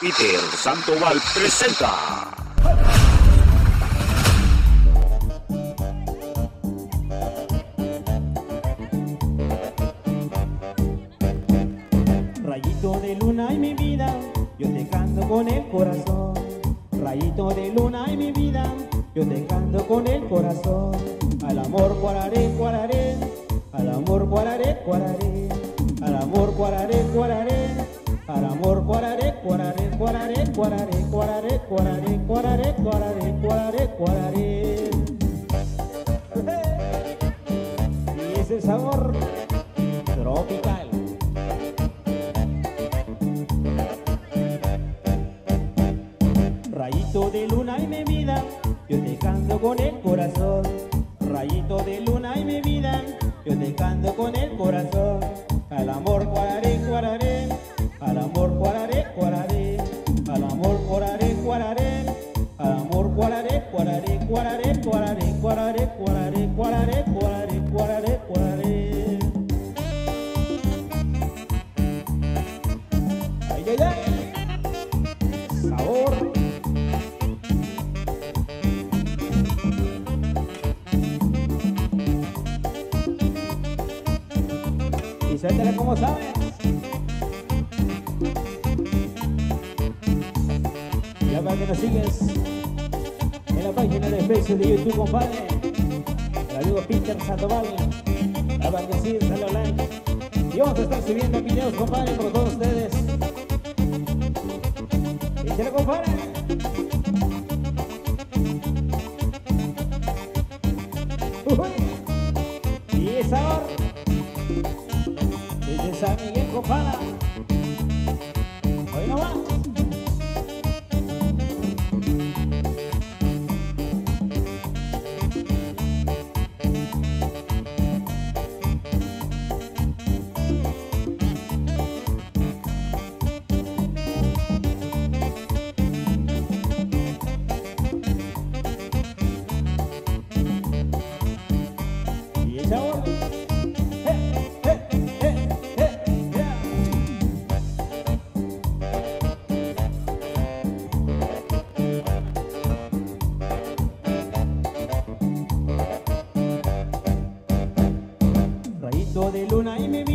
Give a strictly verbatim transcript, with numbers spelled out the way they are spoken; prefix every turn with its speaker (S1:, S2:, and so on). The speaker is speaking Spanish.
S1: Peter Sandoval presenta.
S2: Rayito de luna en mi vida, yo te canto con el corazón. Rayito de luna en mi vida, yo te canto con el corazón. Al amor cuararé, cuararé, al amor cuararé, cuararé, al amor cuararé, cuararé, al amor cuararé, cuararé, cuararé, cuararé, cuararé, cuararé, cuararé, cuararé, cuararé, cuararé. Y ese sabor tropical. Rayito de luna y mi vida, yo te canto con el corazón. Rayito de luna y mi vida, yo te canto con el corazón. Al amor cuararé, cuararé, al amor cuararé, cuararé, al amor cuararé, cuararé, al amor cuararé, cuararé, cuararé, cuararé, cuararé, cuararé, cuararé, cuararé, cuararé, cuararé. Ay, ay, ay. Sabor. Y suéltale como sabes. Ya para que nos sigues en la página de Facebook de YouTube, compadre. El amigo Peter Sandoval. Ya para que sí, dale like. Y vamos a estar subiendo videos, compadre, por todos ustedes. Échale, compadre. Uy. Y esa hora. Desde San Miguel, compadre. Hoy no va. Y esa hora. Rayito de luna y mi